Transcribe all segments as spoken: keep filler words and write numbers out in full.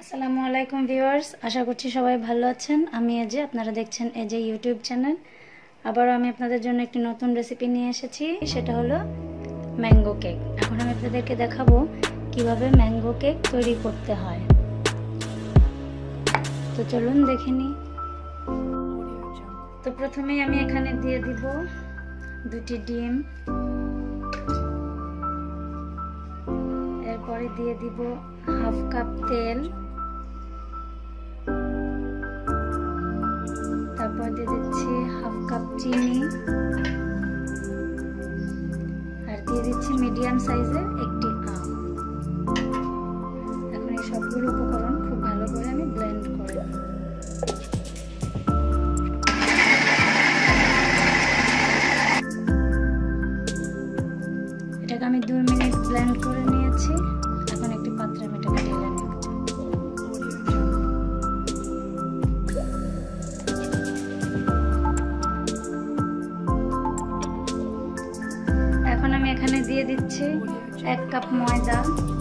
আসসালামু আলাইকুম ভিউয়ার্স, আশা করছি সবাই ভালো আছেন। আমি এজে, আপনারা দেখছেন এজে ইউটিউব চ্যানেল। আবারও আমি আপনাদের জন্য একটি নতুন রেসিপি নিয়ে এসেছি, সেটা হলো ম্যাঙ্গো কেক। এখন আমি আপনাদেরকে দেখাবো কিভাবে ম্যাঙ্গো কেক তৈরি করতে হয়। তো চলুন দেখে নিই। তো প্রথমেই আমি এখানে দিয়ে দিব দুটি ডিম, এরপরে দিয়ে দিব হাফ কাপ তেল, তারপর দিয়ে দিচ্ছি হাফ কাপ চিনি, আর দিয়ে দিচ্ছি মিডিয়াম সাইজের একটি আম। এখন এই সবগুলো উপকরণ খুব ভালো করে আমি ব্লেন্ড করে নেব। এটাকে আমি দুই মিনিট ব্লেন্ড করে নিয়েছি। এখন একটি পাত্রে আমি এটাকে ঢেলে নেব। এখন আমি এখানে দিয়ে দিচ্ছি এক কাপ ময়দা,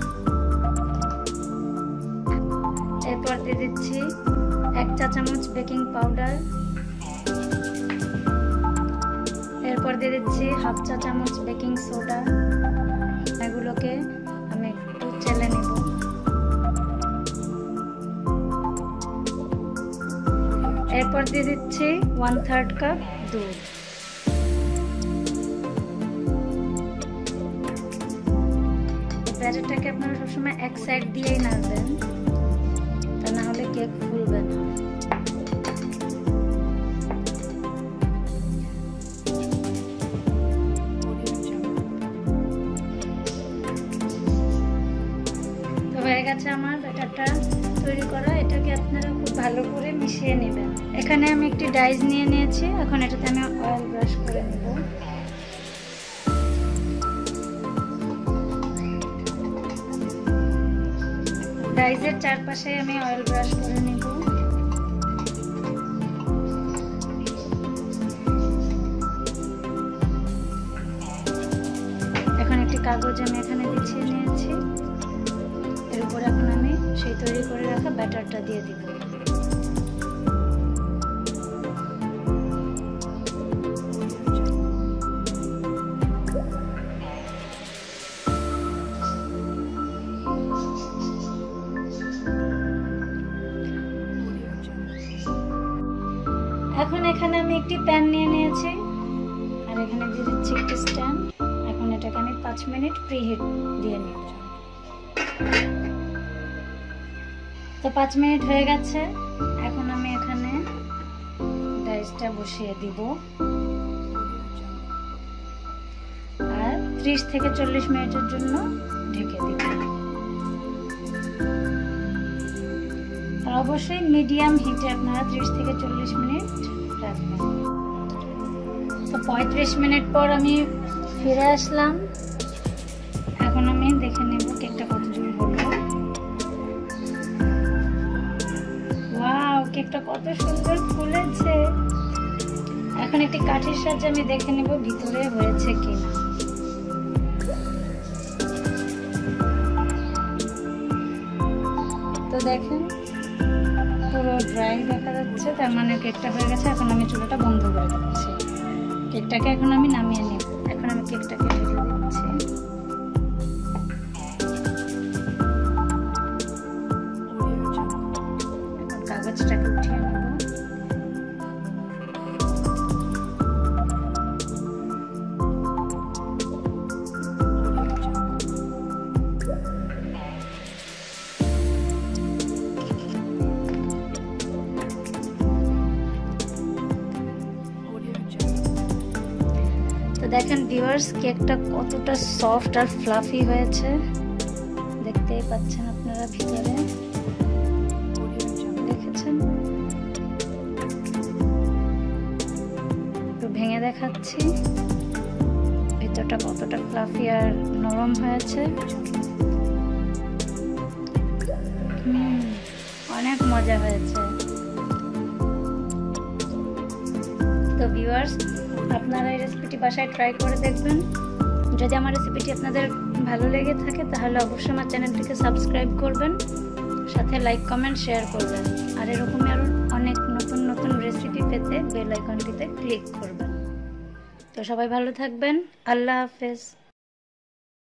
এরপর দিয়ে দিচ্ছি এক চা চামচ বেকিং পাউডার, এরপর দিয়ে দিচ্ছি হাফ চা চামচ বেকিং সোডা। এগুলোকে আমি একটু চেলে নেব। এরপর দিয়ে দিচ্ছি ওয়ান থার্ড কাপ দুধ। ব্যাটারটাকে আপনারা সবসময় এক সাইড দিয়েই নাড়বেন, তা না হলে কেক ফুলবে না। তো হয়ে গেছে আমার ব্যাটারটা তৈরি করা। এটাকে আপনারা খুব ভালো করে মিশিয়ে নেবেন। এখানে আমি একটি ডাইস নিয়ে নিয়েছি। এখন এটাতে আমি অয়েল ব্রাশ করে নেব। ডাইসের চারপাশে আমি অয়েল ব্রাশ করে নেব। এখন একটি কাগজ আমি এখানে বিছিয়ে নিয়েছি। এর উপর এখন আমি সেই তৈরি করে রাখা ব্যাটারটা দিয়ে দিব। এখন এখানে আমি একটি প্যান নিয়ে নিয়েছি, আর এখানে দিয়ে দিচ্ছি একটি স্ট্যান্ড। এখন এটাকে আমি পাঁচ মিনিট প্রিহিট দিয়ে নিব। তো পাঁচ মিনিট হয়ে গেছে। এখন আমি এখানে ডাইসটা বসিয়ে দিব, আর ত্রিশ থেকে চল্লিশ মিনিটের জন্য ঢেকে দিব। আর অবশ্যই মিডিয়াম হিটে আপনারা ত্রিশ থেকে চল্লিশ মিনিট রাখবেন। তো পঁয়ত্রিশ মিনিট পর আমি ফিরে আসলাম। এখন আমি দেখে নেব কেকটা কত দূর হলো। ওয়াও, কেকটা কত সুন্দর ফুলেছে। এখন একটি কাঠির সাহায্যে আমি দেখে নেব ভিতরে হয়েছে কিনা। তো দেখেন পুরো ড্রাই দেখা যাচ্ছে, তার মানে কেকটা হয়ে গেছে। এখন আমি চুলাটা বন্ধ করে দিচ্ছি। কেকটাকে এখন আমি নামিয়ে নেব। এখন আমি কেকটাকে ঢেলে দিচ্ছি। এখন কাগজটাকে উঠিয়ে নেব। দেখেন ভিউয়ার্স, কেকটা কতটা সফট আর ফ্লাফি হয়েছে, দেখতেই পাচ্ছেন আপনারা ভিতরে। দেখেছেন? একটু ভেঙে দেখাচ্ছি ভিতরটা কতটা ফ্লাফি আর নরম হয়েছে। হুম, অনেক মজা হয়েছে। তো ভিউয়ার্স, আপনারা এই রেসিপিটি বাসায় ট্রাই করে দেখবেন। যদি আমার রেসিপিটি আপনাদের ভালো লেগে থাকে তাহলে অবশ্যই আমার চ্যানেলটিকে সাবস্ক্রাইব করবেন। সাথে লাইক কমেন্ট শেয়ার করবেন। আর এরকমই আরও অনেক নতুন নতুন রেসিপি পেতে বেল আইকনটিতে ক্লিক করবেন। তো সবাই ভালো থাকবেন। আল্লাহ হাফেজ।